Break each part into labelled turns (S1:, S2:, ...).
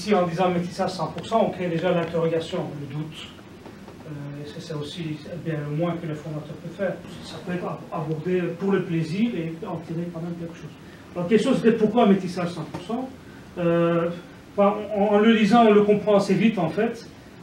S1: ici, en disant métissage 100%, on crée déjà l'interrogation, le doute. C'est aussi bien le moins que le formateur peut faire. Ça peut être abordé pour le plaisir et en tirer quand même quelque chose. La question c'était pourquoi métissage 100%. En le lisant, on le comprend assez vite en fait.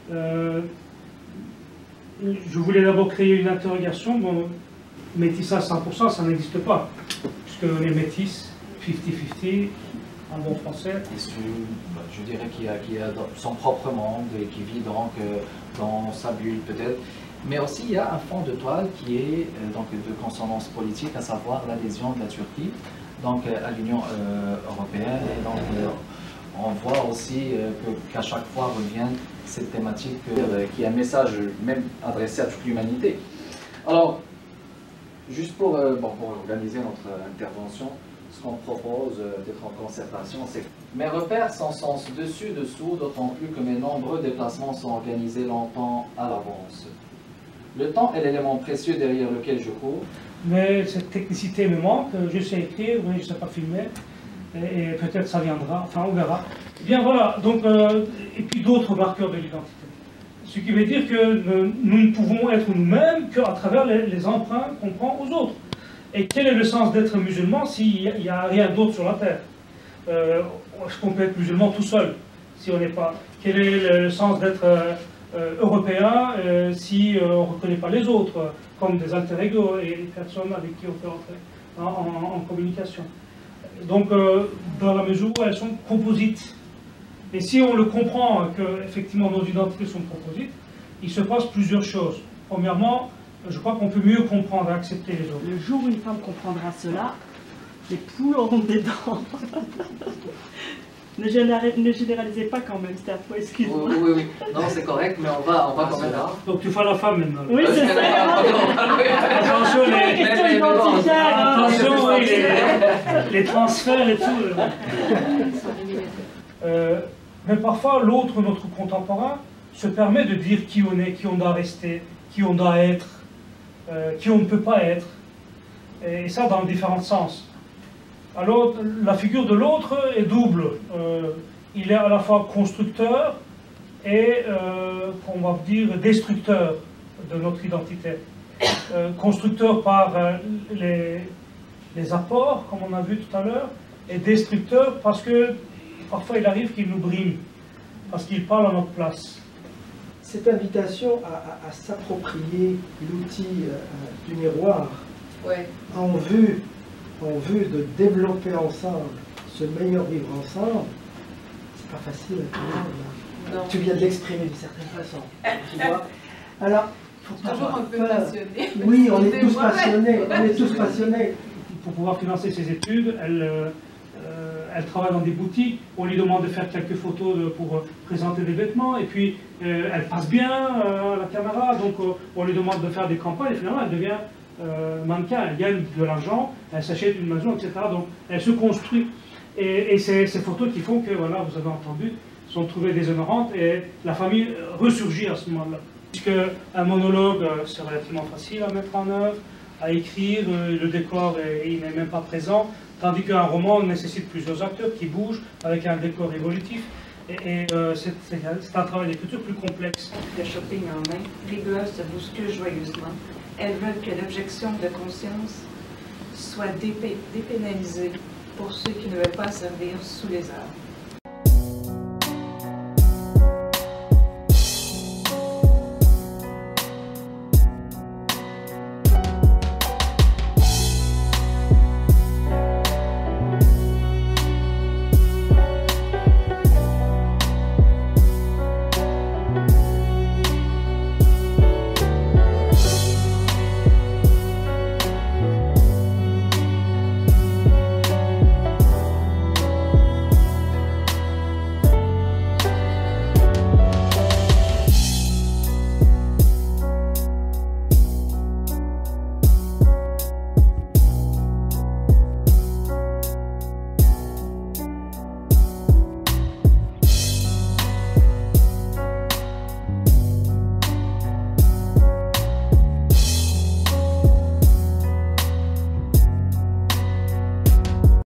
S1: Je voulais d'abord créer une interrogation. Bon, métissage 100%, ça n'existe pas, puisque les métis 50-50, en bon français.
S2: Je dirais qu'il y a son propre monde et qui vit donc dans sa bulle peut-être. Mais aussi il y a un fond de toile qui est donc de consonance politique, à savoir l'adhésion de la Turquie donc, à l'Union européenne. Et donc on voit aussi qu'à chaque fois reviennent cette thématique qui est un message même adressé à toute l'humanité. Alors, juste pour organiser notre intervention, ce qu'on propose d'être en concertation, c'est que mes repères s'encensent dessus-dessous, d'autant plus que mes nombreux déplacements sont organisés longtemps à l'avance. Le temps est l'élément précieux derrière lequel je cours.
S1: Mais cette technicité me manque, je sais écrire, mais je ne sais pas filmer, et peut-être ça viendra, enfin on verra. Bien voilà, donc, et puis d'autres marqueurs de l'identité. Ce qui veut dire que nous ne pouvons être nous-mêmes qu'à travers les emprunts qu'on prend aux autres. Et quel est le sens d'être musulman s'il n'y a rien d'autre sur la terre? Est-ce qu'on peut être musulman tout seul si on n'est pas? Quel est le sens d'être européen si on ne reconnaît pas les autres comme des alter ego et des personnes avec qui on peut entrer en communication? Donc, dans la mesure où elles sont composites. Et si on le comprend que effectivement nos identités sont composites, il se passe plusieurs choses. Premièrement, je crois qu'on peut mieux comprendre et accepter les autres.
S3: Le jour où une femme comprendra cela, les poules auront des dents. Ne généralisez pas quand même, Steph, excuse-moi.
S2: Oui. Non, c'est correct, mais on va quand même là.
S1: Donc tu fais la femme maintenant.
S3: Oui, c'est ça.
S1: Attention, les transferts et tout. Mais parfois, l'autre, notre contemporain, se permet de dire qui on est, qui on doit rester, qui on doit être, qui on ne peut pas être. Et ça dans différents sens. Alors, la figure de l'autre est double. Il est à la fois constructeur et, on va dire, destructeur de notre identité. Constructeur par les apports, comme on a vu tout à l'heure, et destructeur parce que parfois il arrive qu'il nous brime, parce qu'il parle à notre place.
S4: Cette invitation à s'approprier l'outil du miroir,
S5: ouais,
S4: en vue de développer ensemble ce meilleur vivre ensemble, c'est pas facile à tout le monde. Tu viens de l'exprimer d'une certaine façon. Tu vois. Alors, faut pas
S5: toujours
S4: avoir
S5: un peu
S4: peur.
S5: passionné.
S4: Oui, on est tous passionnés. On est tous passionnés.
S1: Pour pouvoir financer ses études, elle travaille dans des boutiques, on lui demande de faire quelques photos pour présenter des vêtements, et puis elle passe bien à la caméra, donc on lui demande de faire des campagnes, et finalement elle devient mannequin, elle gagne de l'argent, elle s'achète une maison, etc. Donc elle se construit. Et c'est ces photos qui font que, voilà, vous avez entendu, sont trouvées déshonorantes, et la famille ressurgit à ce moment-là. Puisque un monologue, c'est relativement facile à mettre en œuvre, à écrire, le décor il n'est même pas présent, tandis qu'un roman nécessite plusieurs acteurs qui bougent avec un décor évolutif, et c'est un travail d'écriture plus complexe.
S6: Le shopping en main, les gosses se bousculent joyeusement. Elles veulent que l'objection de conscience soit dépénalisée pour ceux qui ne veulent pas servir sous les heures.